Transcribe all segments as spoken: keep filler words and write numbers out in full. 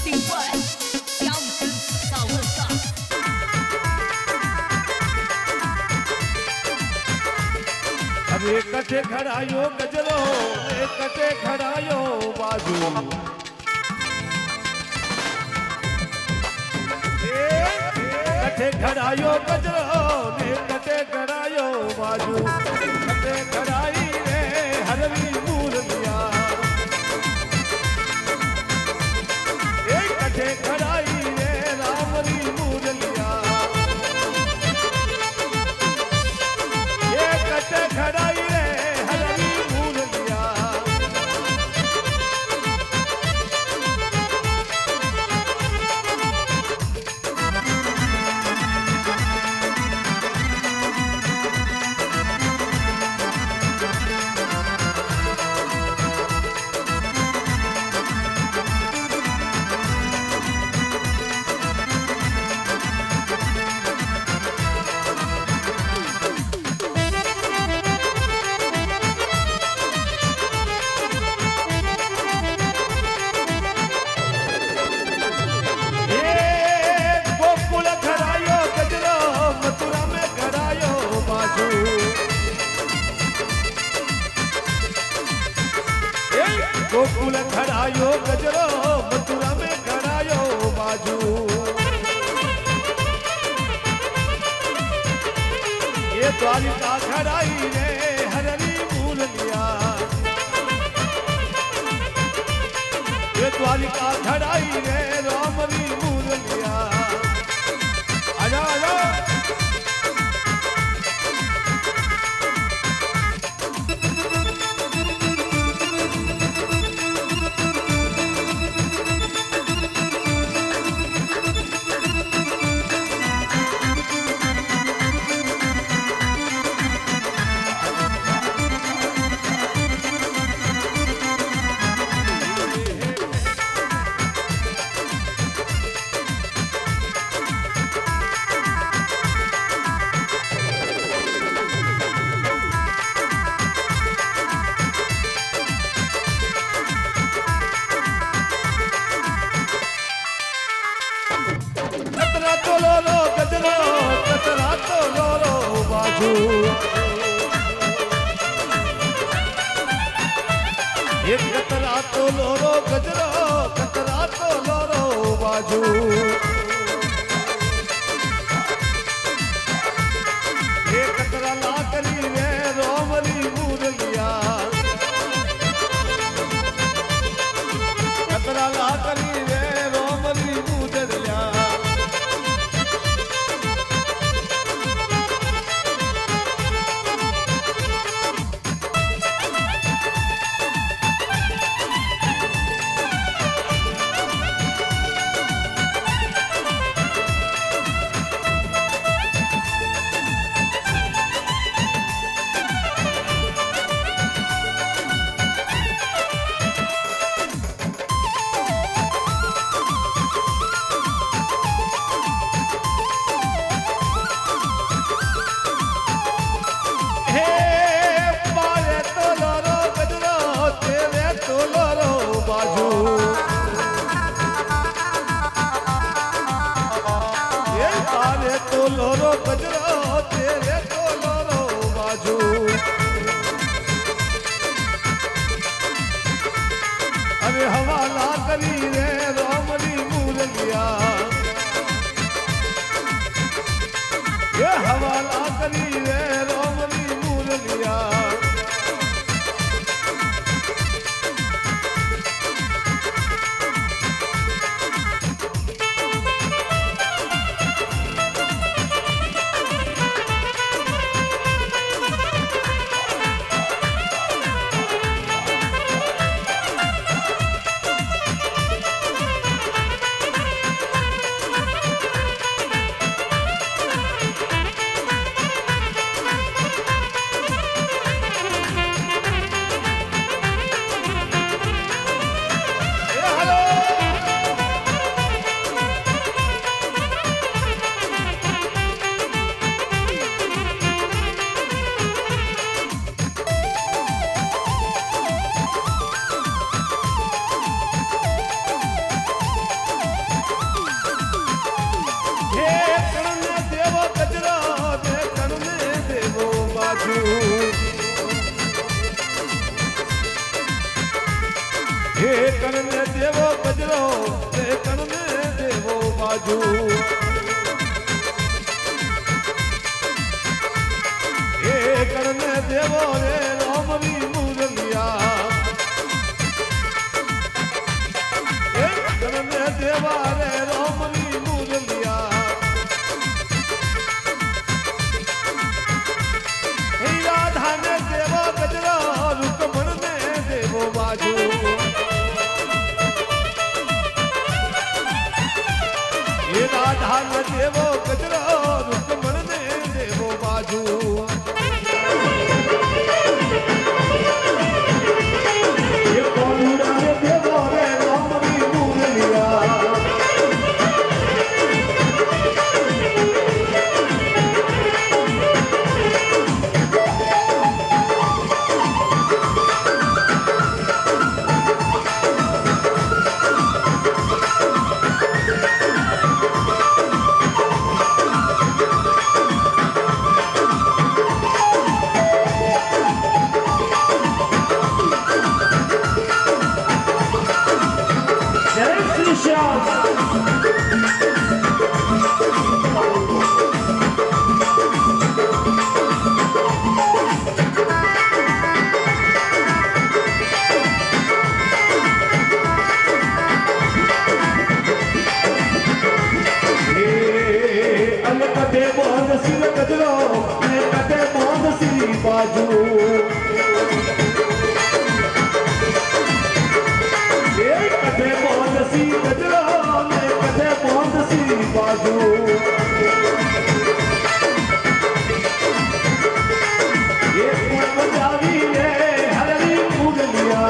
कटे खड़ायो गजरो कटे खड़ायो बाजू कटे खड़ायो गजरो कटे खड़ायो बाजू कटे खड़ाई रे हरवी मूर्तिया कटे खड़ाई रे रामरी मूर्तिया ये कटे खड़ाई गोकुल खड़ायो गजरो मथुरा में खड़ायो बाजू ये द्वारिका खड़ाई रे हररी मूर्तिया ये द्वारिका खड़ाई रे रामरी मूर्तिया आजा आजा एक कतरा तो लोरो गजरो कतरा तो लोरो बाजू ये कतरा ला करी रे रोमरी मूर्तिया कतरा ला करी रे रोमरी मूर्तिया देवो गजरो ते कणने देवो बाजू ए कणने देवो रे रामरी मुरलिया ए कणने देवा रे रामरी मुरलिया हे राधा ने देवो गजरो रुकमण ने देवो बाजू राधा न देवो गजरो रुकमण ने देवो बाजू ये कोलूरा ने देवो रे रामरी मुरलिया बाजू ये कथे बहुत सी गजरा में कथे बहुत सी बाजू ये बजावी है हरवी मुरलिया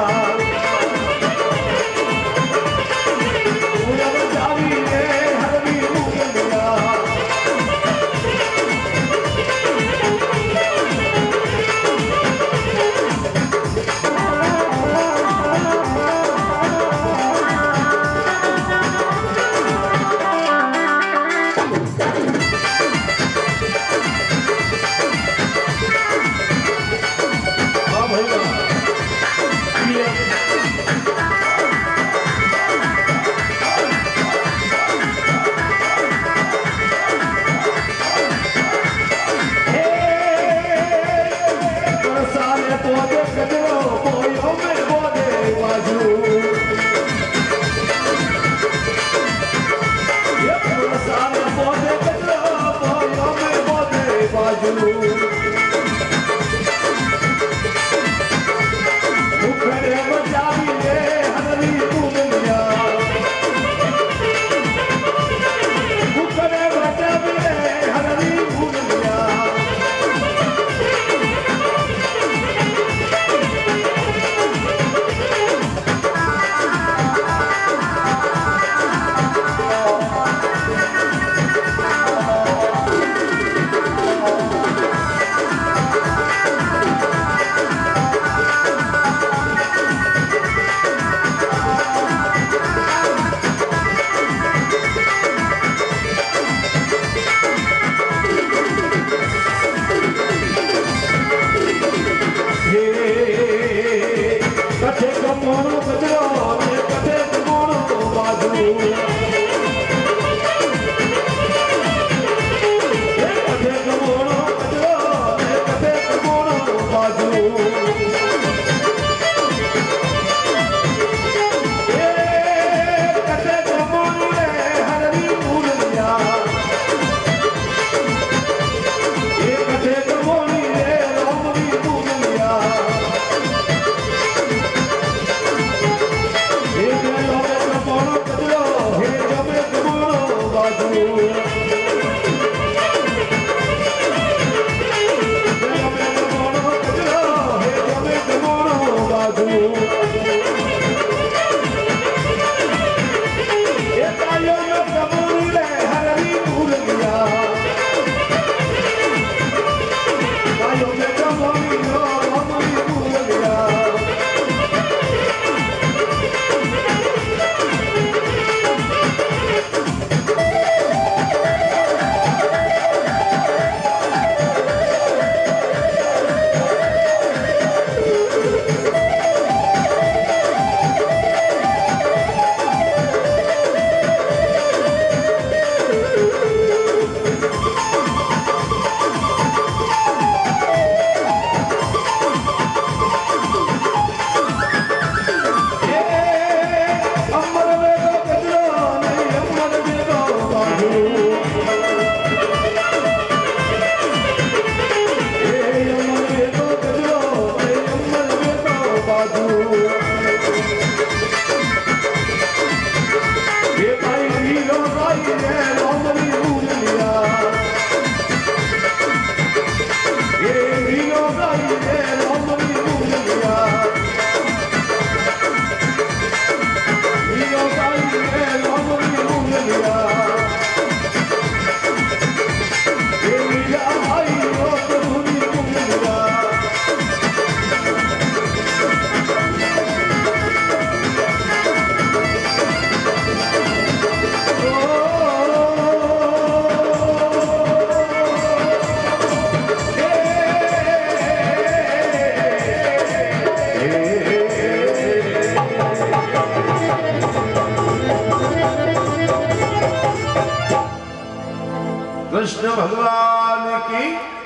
बजावी है हरवी मुरलिया कृष्ण भगवान की